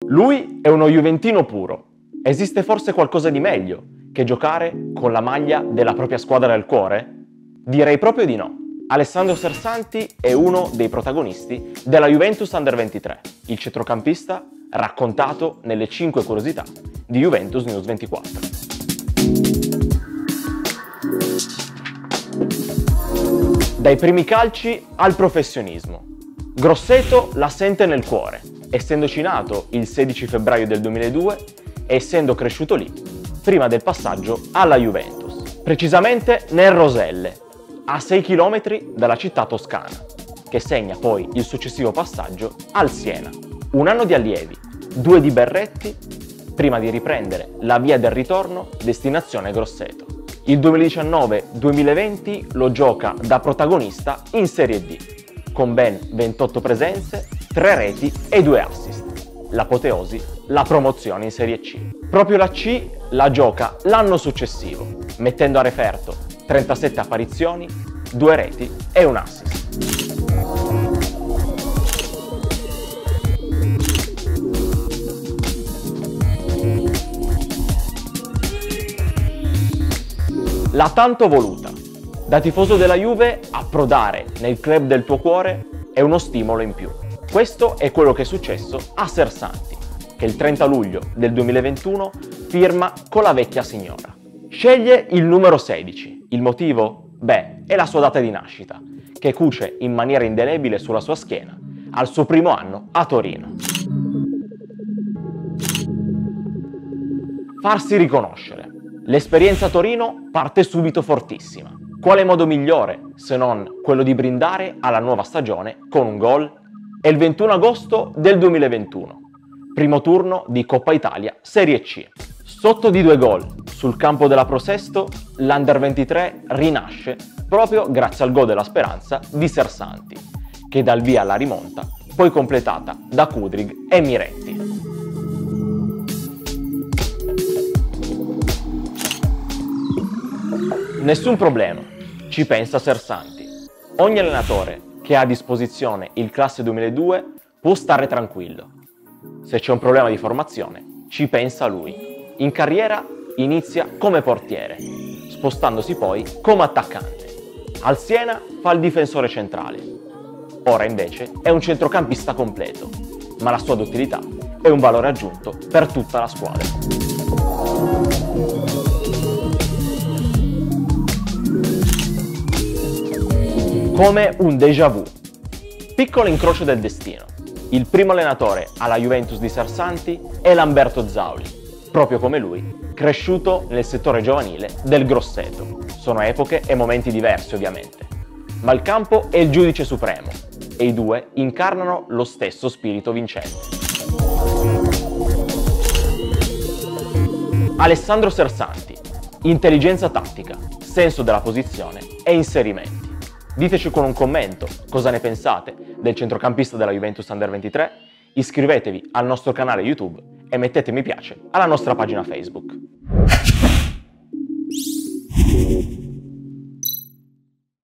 Lui è uno juventino puro. Esiste forse qualcosa di meglio che giocare con la maglia della propria squadra del cuore? Direi proprio di no. Alessandro Sersanti è uno dei protagonisti della Juventus Under 23, il centrocampista raccontato nelle 5 curiosità di Juventus News 24. Dai primi calci al professionismo. Grosseto la sente nel cuore, essendoci nato il 16 febbraio del 2002 e essendo cresciuto lì, prima del passaggio alla Juventus. Precisamente nel Roselle, a 6 km dalla città toscana, che segna poi il successivo passaggio al Siena. Un anno di allievi, 2 di berretti, prima di riprendere la via del ritorno destinazione Grosseto. Il 2019-2020 lo gioca da protagonista in Serie D, con ben 28 presenze, 3 reti e 2 assist. L'apoteosi, la promozione in Serie C. Proprio la C la gioca l'anno successivo, mettendo a referto 37 apparizioni, 2 reti e un assist. La tanto voluta. Da tifoso della Juve, approdare nel club del tuo cuore è uno stimolo in più. Questo è quello che è successo a Sersanti, che il 30 luglio del 2021 firma con la vecchia signora. Sceglie il numero 16. Il motivo? Beh, è la sua data di nascita, che cuce in maniera indelebile sulla sua schiena al suo primo anno a Torino. Farsi riconoscere. L'esperienza a Torino parte subito fortissima. Quale modo migliore se non quello di brindare alla nuova stagione con un gol? È il 21 agosto del 2021, primo turno di Coppa Italia Serie C. Sotto di 2 gol sul campo della Pro Sesto, l'Under 23 rinasce proprio grazie al gol della speranza di Sersanti, che dà il via alla rimonta, poi completata da Kudryk e Miretti. Nessun problema, ci pensa Sersanti. Ogni allenatore che ha a disposizione il classe 2002 può stare tranquillo. Se c'è un problema di formazione, ci pensa lui. In carriera inizia come portiere, spostandosi poi come attaccante. Al Siena fa il difensore centrale. Ora invece è un centrocampista completo, ma la sua duttilità è un valore aggiunto per tutta la squadra. Come un déjà vu. Piccolo incrocio del destino. Il primo allenatore alla Juventus di Sersanti è Lamberto Zauli, proprio come lui, cresciuto nel settore giovanile del Grosseto. Sono epoche e momenti diversi ovviamente, ma il campo è il giudice supremo e i due incarnano lo stesso spirito vincente. Alessandro Sersanti. Intelligenza tattica, senso della posizione e inserimenti. Diteci con un commento cosa ne pensate del centrocampista della Juventus Under 23, iscrivetevi al nostro canale YouTube e mettete mi piace alla nostra pagina Facebook.